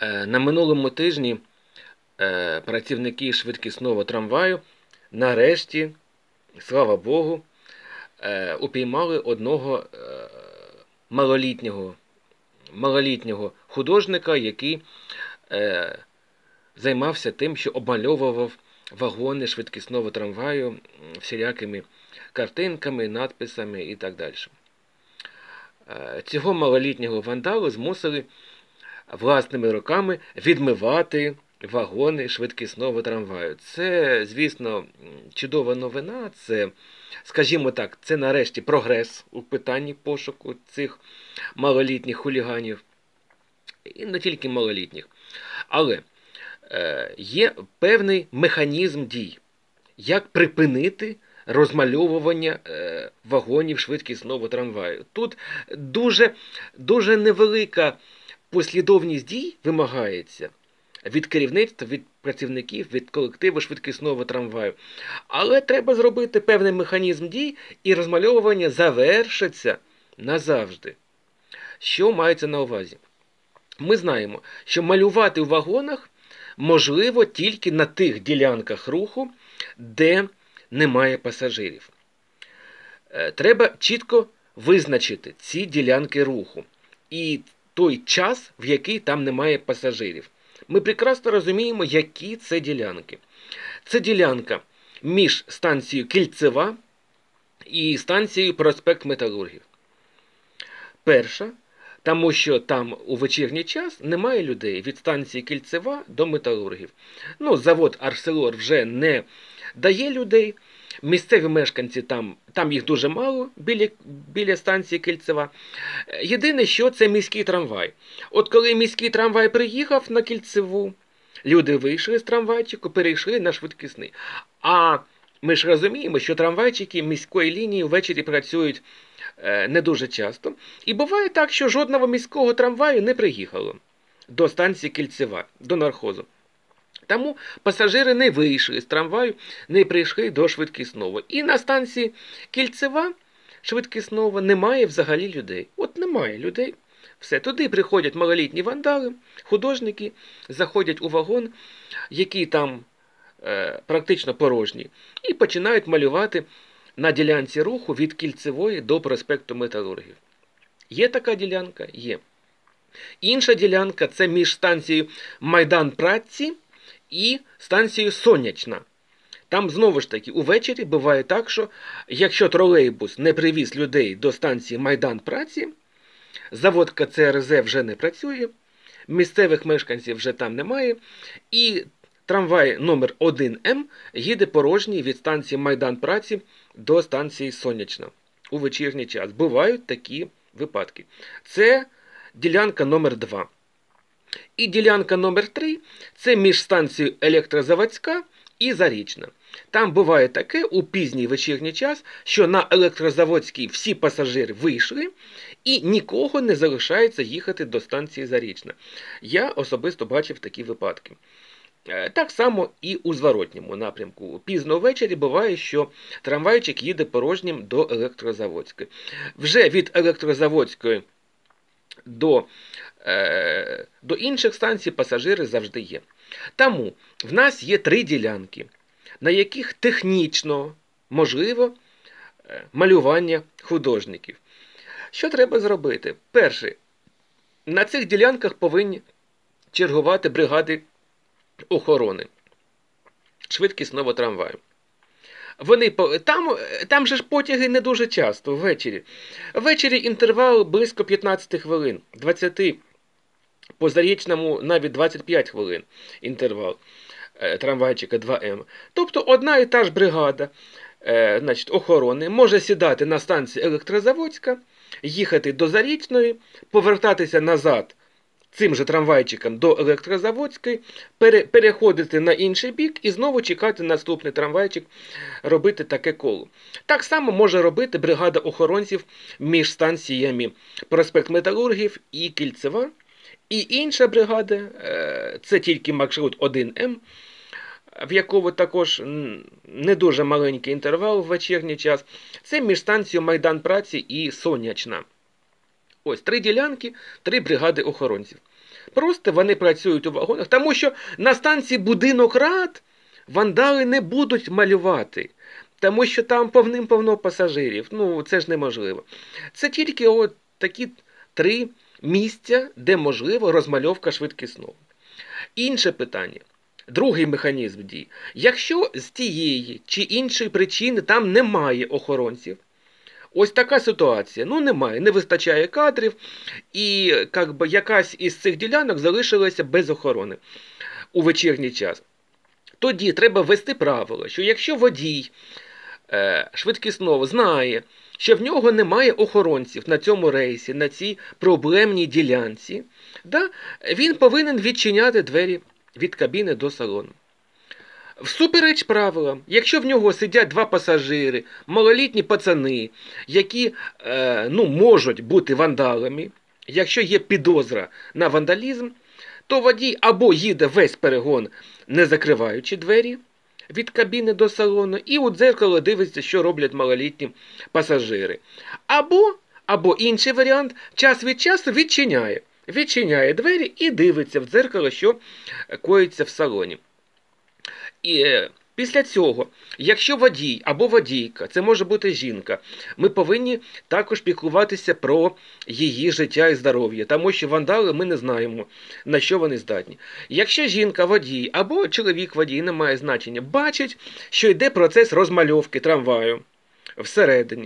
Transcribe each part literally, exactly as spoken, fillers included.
На минулому тижні працівники швидкісного трамваю нарешті, слава Богу, упіймали одного малолітнього, малолітнього художника, який займався тим, що обмальовував вагони швидкісного трамваю всілякими картинками, надписами і так далі. Цього малолітнього вандалу змусили власними руками відмивати вагони швидкісного трамваю. Це, звісно, чудова новина, це, скажімо так, це нарешті прогрес у питанні пошуку цих малолітніх хуліганів. І не тільки малолітніх. Але е, є певний механізм дій, як припинити розмальовування е, вагонів швидкісного трамваю. Тут дуже, дуже невелика послідовність дій вимагається від керівництва, від працівників, від колективу швидкісного трамваю. Але треба зробити певний механізм дій, і розмальовування завершиться назавжди. Що мається на увазі? Ми знаємо, що малювати в вагонах можливо тільки на тих ділянках руху, де немає пасажирів. Треба чітко визначити ці ділянки руху і той час, в який там немає пасажирів. Ми прекрасно розуміємо, які це ділянки. Це ділянка між станцією Кільцева і станцією Проспект Металургів. Перша, тому що там у вечірній час немає людей від станції Кільцева до Металургів. Ну, завод Арселор вже не дає людей. Місцеві мешканці там, там їх дуже мало біля, біля станції Кільцева. Єдине, що це міський трамвай. От коли міський трамвай приїхав на Кільцеву, люди вийшли з трамвайчику, перейшли на швидкісний. А ми ж розуміємо, що трамвайчики міської лінії ввечері працюють е, не дуже часто. І буває так, що жодного міського трамваю не приїхало до станції Кільцева, до нархозу. Тому пасажири не вийшли з трамваю, не прийшли до швидкісного. І на станції Кільцева швидкісного немає взагалі людей. От немає людей. Все, туди приходять малолітні вандали, художники, заходять у вагон, який там е, практично порожній, і починають малювати на ділянці руху від Кільцевої до проспекту Металургів. Є така ділянка? Є. Інша ділянка – це між станцією Майдан Праці і станцією Сонячна. Там, знову ж таки, увечері буває так, що якщо тролейбус не привіз людей до станції Майдан Праці, завод Ка Це Ер Зе вже не працює, місцевих мешканців вже там немає, і трамвай номер один Ем їде порожній від станції Майдан Праці до станції Сонячна у вечірній час. Бувають такі випадки. Це ділянка номер два. І ділянка номер три – це між станцією Електрозаводська і Зарічна. Там буває таке у пізній вечірній час, що на Електрозаводській всі пасажири вийшли і нікого не залишається їхати до станції Зарічна. Я особисто бачив такі випадки. Так само і у зворотньому напрямку. Пізно ввечері буває, що трамвайчик їде порожнім до Електрозаводської. Вже від Електрозаводської до, е, до інших станцій пасажири завжди є. Тому в нас є три ділянки, на яких технічно можливо малювання художників. Що треба зробити? Перше, на цих ділянках повинні чергувати бригади охорони швидкісного трамваю. Вони, там, там же ж потяги не дуже часто, ввечері. Ввечері інтервал близько п'ятнадцять хвилин, двадцять, по Зарічному навіть двадцять п'ять хвилин інтервал трамвайчика два Ем. Тобто одна і та ж бригада е, значить, охорони може сідати на станції Електрозаводська, їхати до Зарічної, повертатися назад цим же трамвайчиком до Електрозаводської, пере, переходити на інший бік і знову чекати наступний трамвайчик, робити таке коло. Так само може робити бригада охоронців між станціями Проспект Металургів і Кільцева. І інша бригада, це тільки маршрут один Ем, в якому також не дуже маленький інтервал в вечірній час, це між станцією Майдан Праці і Сонячна. Ось три ділянки, три бригади охоронців. Просто вони працюють у вагонах, тому що на станції Будинок Рад вандали не будуть малювати, тому що там повним-повно пасажирів. Ну, це ж неможливо. Це тільки от такі три місця, де можливо розмальовка швидкісного. Інше питання. Другий механізм дій. Якщо з тієї чи іншої причини там немає охоронців, ось така ситуація. Ну, немає, не вистачає кадрів, і як би, якась із цих ділянок залишилася без охорони у вечірній час. Тоді треба ввести правило, що якщо водій е, швидкісного знає, що в нього немає охоронців на цьому рейсі, на цій проблемній ділянці, да, він повинен відчиняти двері від кабіни до салону. Всупереч правилам, якщо в нього сидять два пасажири, малолітні пацани, які е, ну, можуть бути вандалами, якщо є підозра на вандалізм, то водій або їде весь перегон, не закриваючи двері від кабіни до салону, і у дзеркало дивиться, що роблять малолітні пасажири. Або, або інший варіант, час від часу відчиняє. Відчиняє двері і дивиться в дзеркало, що коїться в салоні. І е, після цього, якщо водій або водійка, це може бути жінка, ми повинні також піклуватися про її життя і здоров'я, тому що вандали ми не знаємо, на що вони здатні. Якщо жінка водій або чоловік водій, не має значення, бачить, що йде процес розмальовки трамваю всередині,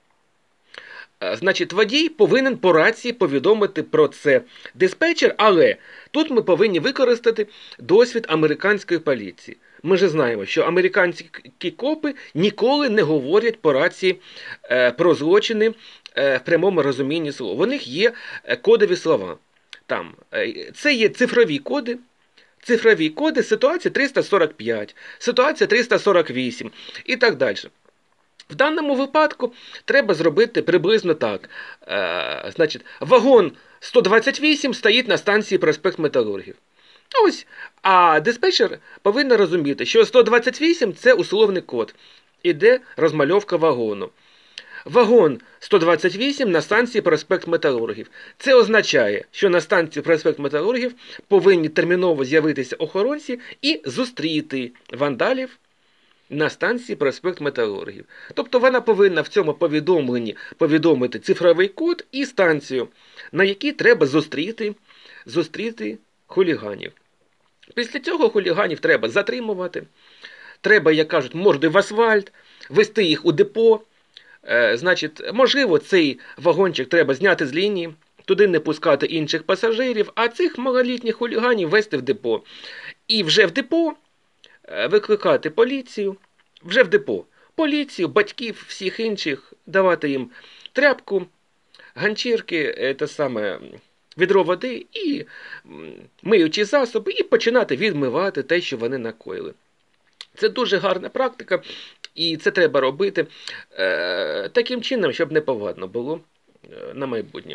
значить, водій повинен по рації повідомити про це диспетчер, але тут ми повинні використати досвід американської поліції. Ми ж знаємо, що американські копи ніколи не говорять по рації е, про злочини е, в прямому розумінні слова. У них є кодові слова. Там, е, це є цифрові коди. Цифрові коди, ситуація триста сорок п'ять, ситуація триста сорок вісім і так далі. В даному випадку треба зробити приблизно так. Е, значить, вагон сто двадцять вісім стоїть на станції проспект Металургів. Ось, а диспетчер повинен розуміти, що сто двадцять вісім – це условний код. Іде розмальовка вагону. Вагон сто двадцять вісім на станції проспект Металургів. Це означає, що на станції проспект Металургів повинні терміново з'явитися охоронці і зустріти вандалів на станції проспект Металургів. Тобто вона повинна в цьому повідомленні повідомити цифровий код і станцію, на якій треба зустріти, зустріти хуліганів. Після цього хуліганів треба затримувати, треба, як кажуть, мордою в асфальт, вести їх у депо. Е, значить, можливо, цей вагончик треба зняти з лінії, туди не пускати інших пасажирів, а цих малолітніх хуліганів вести в депо. І вже в депо е, викликати поліцію, вже в депо. Поліцію, батьків, всіх інших, давати їм тряпку, ганчірки, те саме, відро води і миючі засоби, і починати відмивати те, що вони накоїли. Це дуже гарна практика, і це треба робити е, таким чином, щоб неповадно було е, на майбутнє.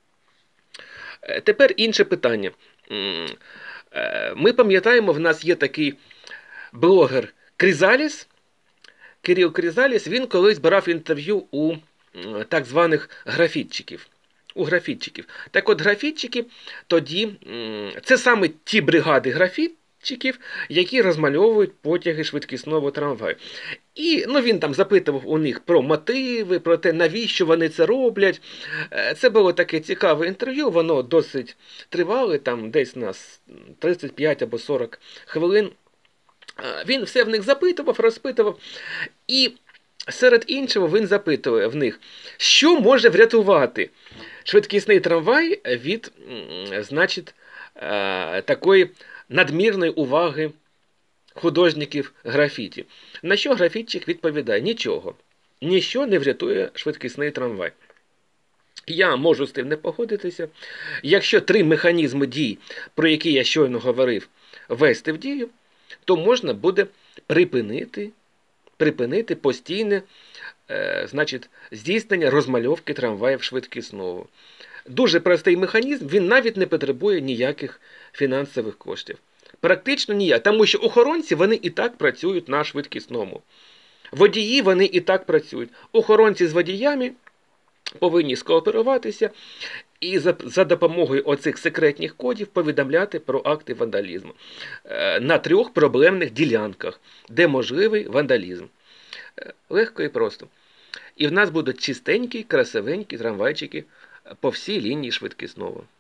Е, тепер інше питання. Е, ми пам'ятаємо, в нас є такий блогер Крізаліс, Кирил Крізаліс, він колись брав інтерв'ю у е, так званих графітчиків. У графітчиків. Так от графітчики тоді, це саме ті бригади графітчиків, які розмальовують потяги швидкісного трамваю. І ну, він там запитував у них про мотиви, про те, навіщо вони це роблять. Це було таке цікаве інтерв'ю, воно досить тривале, там десь на тридцять п'ять або сорок хвилин. Він все в них запитував, розпитував. І серед іншого він запитує в них, що може врятувати швидкісний трамвай від, значить, такої надмірної уваги художників графіті. На що графітчик відповідає: нічого, ніщо не врятує швидкісний трамвай. Я можу з тим не погодитися. Якщо три механізми дій, про які я щойно говорив, ввести в дію, то можна буде припинити, припинити постійне е, значить, здійснення розмальовки трамваїв швидкісного. Дуже простий механізм, він навіть не потребує ніяких фінансових коштів. Практично ніяк, тому що охоронці, вони і так працюють на швидкісному. Водії, вони і так працюють. Охоронці з водіями повинні скооперуватися і за, за допомогою оцих секретних кодів повідомляти про акти вандалізму е, на трьох проблемних ділянках, де можливий вандалізм. Е, легко і просто. І в нас будуть чистенькі, красивенькі трамвайчики по всій лінії швидкісного.